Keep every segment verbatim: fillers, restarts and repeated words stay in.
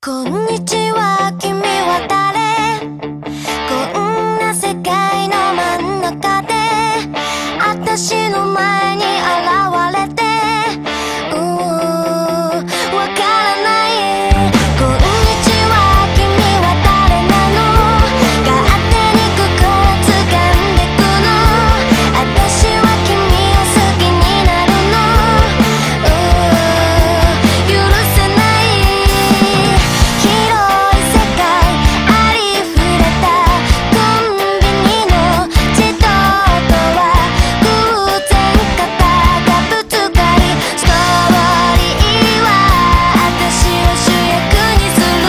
こんにちは、君は誰？こんな世界の真ん中で私の前に現れて、うーん、わからない。こんにちは、君は誰なの？勝手に心掴んでくの。私は君を好きになるの。うーん、許せない。広い世界ありふれたコンビニの自動ドア、偶然肩がぶつかり、ストーリーは私を主役にする。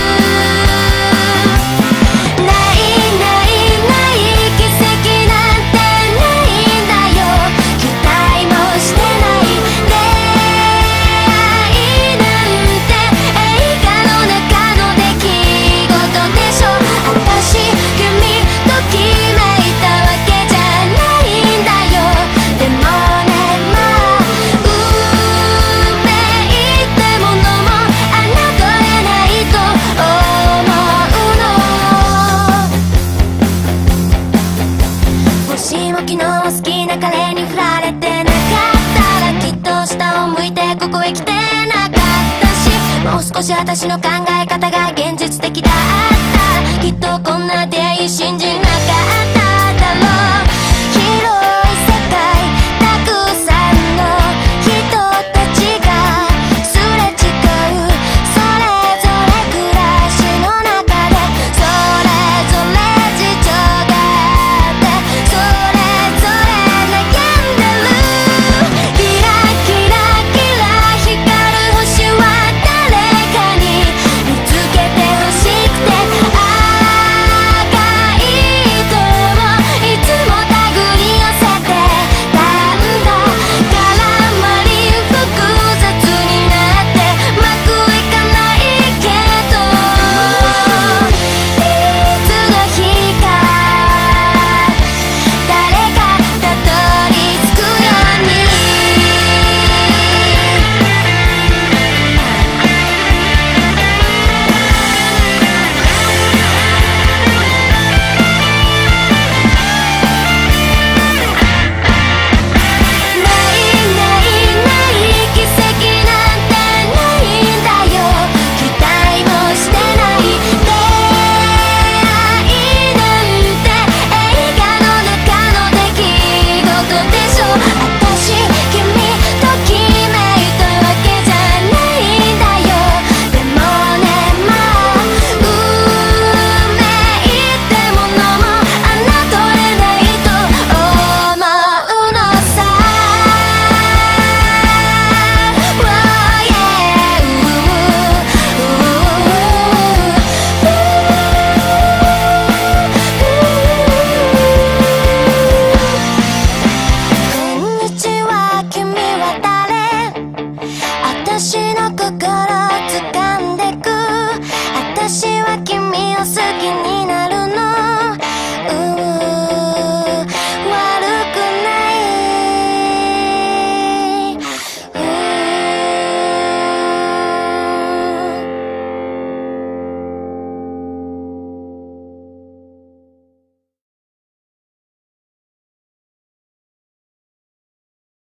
ないないない奇跡なんてないんだよ。期待もしてない出会いなんて映画の中の出来事でしょ。私君と決めたわけじゃないんだよ。でもね、まあ運命ってものも侮れないと思うの。もしも昨日好きな彼に振られてなかったら、きっと下を向いてここへ来てなかったし、もう少し私の考え方が現実的だったら、きっとこんな出会い信じなかっただろう。広い世界たくさんの人たちがすれ違う、それぞれ暮らしの中でそれぞれ事情があって、それぞれ悩んでる。キラキラキラ光る星は誰かに見つけてほしくて、赤い糸をいつも手繰り寄せてたんだ。絡まり複雑になってうまくいかないけど、いつの日か誰かたどり着くように。ないないない奇跡なんてないんだよ。期待もしてない出会いなんて映画の中の出来事で